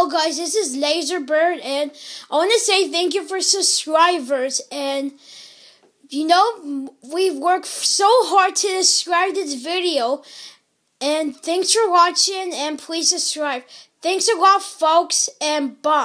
Hello guys, this is Laserbird, and I want to say thank you for subscribers. And we've worked so hard to subscribe this video, and thanks for watching, and please subscribe. Thanks a lot, folks, and bye.